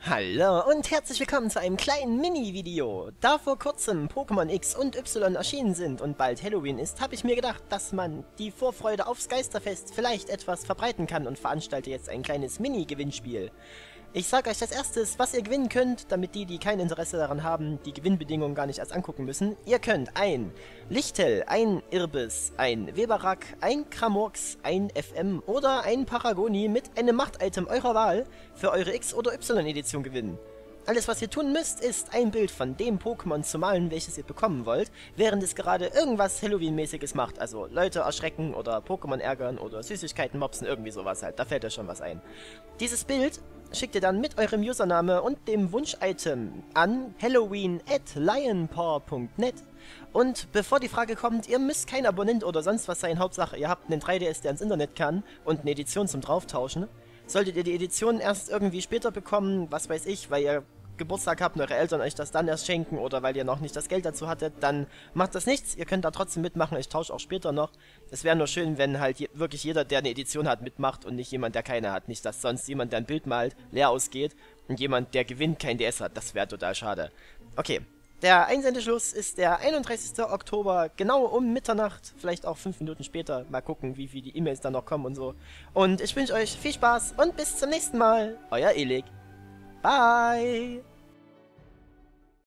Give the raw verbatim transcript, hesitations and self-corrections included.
Hallo und herzlich willkommen zu einem kleinen Mini-Video. Da vor kurzem Pokémon X und Y erschienen sind und bald Halloween ist, habe ich mir gedacht, dass man die Vorfreude aufs Geisterfest vielleicht etwas verbreiten kann und veranstalte jetzt ein kleines Mini-Gewinnspiel. Ich sage euch als erstes, was ihr gewinnen könnt, damit die, die kein Interesse daran haben, die Gewinnbedingungen gar nicht erst angucken müssen. Ihr könnt ein Lichtel, ein Irbis, ein Weberak, ein Kramorx, ein F M oder ein Paragoni mit einem Macht-Item eurer Wahl für eure X- oder Y-Edition gewinnen. Alles, was ihr tun müsst, ist ein Bild von dem Pokémon zu malen, welches ihr bekommen wollt, während es gerade irgendwas Halloween-mäßiges macht. Also Leute erschrecken oder Pokémon ärgern oder Süßigkeiten mopsen, irgendwie sowas halt. Da fällt euch schon was ein. Dieses Bild schickt ihr dann mit eurem Username und dem Wunsch-Item an halloween at lionpaw punkt net. Und bevor die Frage kommt, ihr müsst kein Abonnent oder sonst was sein, Hauptsache ihr habt einen drei D S, der ins Internet kann und eine Edition zum Drauftauschen. Solltet ihr die Edition erst irgendwie später bekommen, was weiß ich, weil ihr Geburtstag habt und eure Eltern euch das dann erst schenken oder weil ihr noch nicht das Geld dazu hattet, dann macht das nichts. Ihr könnt da trotzdem mitmachen, ich tausche auch später noch. Es wäre nur schön, wenn halt je wirklich jeder, der eine Edition hat, mitmacht und nicht jemand, der keine hat. Nicht, dass sonst jemand, der ein Bild malt, leer ausgeht und jemand, der gewinnt, kein D S hat. Das wäre total schade. Okay, der Einsendeschluss ist der einunddreißigste Oktober, genau um Mitternacht, vielleicht auch fünf Minuten später. Mal gucken, wie viel die E-Mails dann noch kommen und so. Und ich wünsche euch viel Spaß und bis zum nächsten Mal. Euer Elik. Bye!